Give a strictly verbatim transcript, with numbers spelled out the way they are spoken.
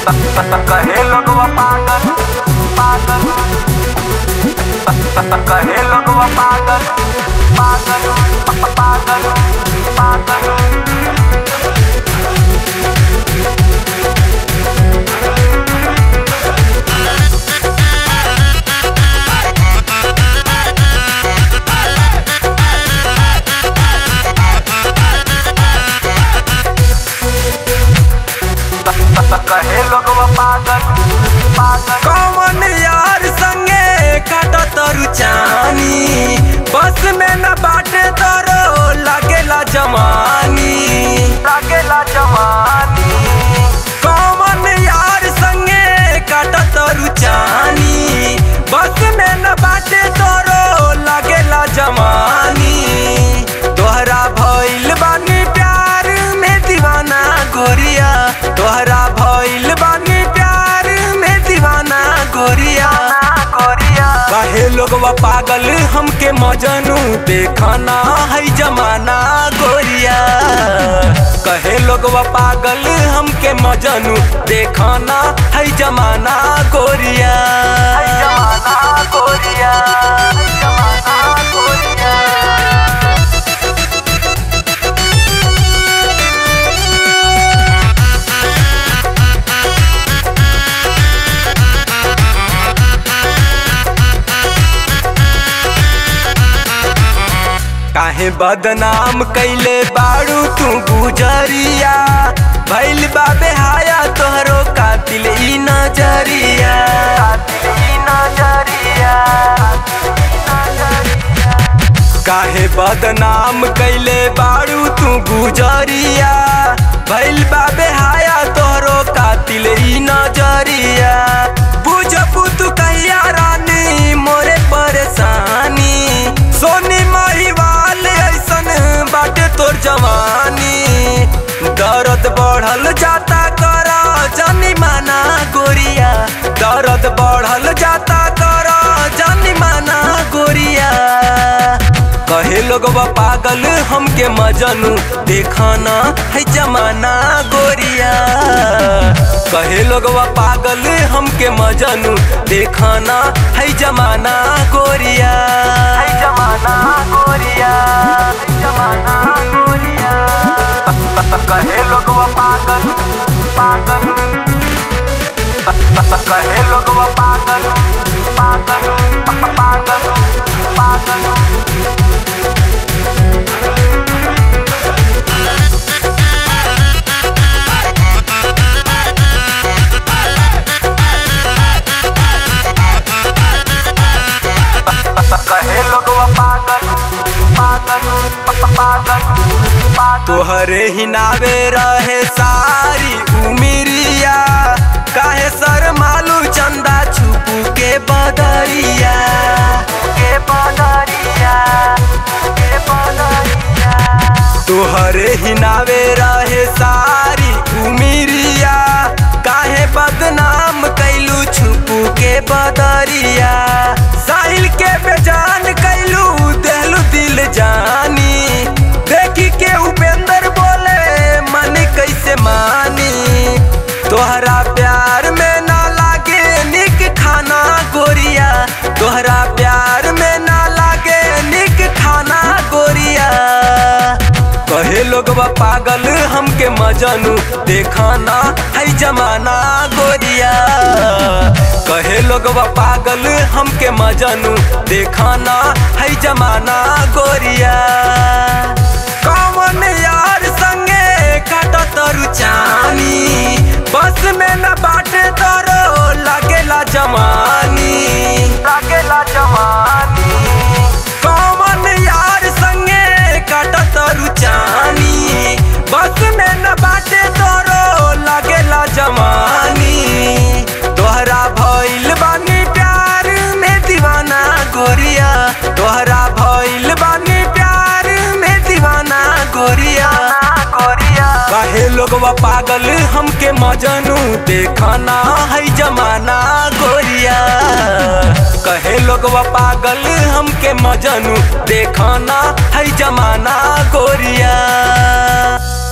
कहे लोगवा पागल पागल, कहे लोगवा पागल पागल पागल पागल। कहे लोगवा पागल पागल। कौन यार संगे काटा तरु चानी, बस में न बाटे तरो लागेला जवानी लागेला जवानी। कौन यार संगे काटा तरु चानी, बस में न बाटे तरो लागेला जवानी। तोहरा भइल बानी प्यार में दीवाना गोरिया, तोहरा भइल बानी प्यार में दीवाना गोरिया गोरिया। काहे लोगवा पागल हमके मजनू, देखना है जमाना गोरिया। कहे लोगवा पागल हमके मजनू, देखना है जमाना गोरिया। है जमाना गोरिया, है जमाना गोरिया। काहे बदनाम कैले बाड़ू तू गुजरिया, भइल बाबे हाया तोहरो कातिल ई नजरिया। कातिल ई नजरिया, काहे बदनाम कैले बाड़ू तू गुजरिया, भइल बाबे हाया तोहरो कातिल ई नजरिया। बुझबू तू कहिया रानी मोरे परेशानी, सोनी महिवाल ऐसन बाटे तोर जवानी। दर्द बढ़ल जाता करा जानी माना गोरिया, दर्द बढ़ल जाता करा जानी माना गोरिया। कहे लोगवा पागल हमके मजनू, देखना है जमाना गोरिया। कहे लोगवा पागल हमके मजनू, देखना है जमाना गोरिया। है जमाना गोरिया, है जमाना गोरिया। कहे लोगवा पागल पागल, कहे लोगवा पागल पागल पागल पागल। कहे लोगवा पागल पागल पागल पागल। तोहरे ही नावे रहे सारी उमिरिया, काहे सर मालू चंदा छुपू के बदरिया के बदरिया के बदरिया। तोहरे ही नावे रहे सारी उमिरिया, काहे बदनाम कैलू छुपू के बदरिया। साहिल के बेजान कैलू देहलू दिल जानी, देखी के उपेंद्र बोले मन कैसे मानी। तोहरा प्यार में ना लागे निक खाना गोरिया, तोहरा प्यार में ना लागे निक खाना गोरिया। कहे लोगवा पागल हमके मजनू, देखना है जमाना गोरिया। कहे लोगवा पागल हमके मजनू, देखना है जमाना गोरिया। कौन यार संगे काटा तरु चानी, बस में न बाटे तरो लागेला जवानी लागेला जवानी। कौन यार संगे काटा तरु चानी, बस में न बाटे तरो लागेला जवानी। तोहरा भइल बानी प्यार में दीवाना गोरिया, तोहरा भइल बानी प्यार में दीवाना गोरिया गोरिया। काहे लोगवा पागल हमके मजनू, देखना है जमाना गोरिया। कहे लोगवा पागल हमके मजनू, देखना है जमाना गोरिया।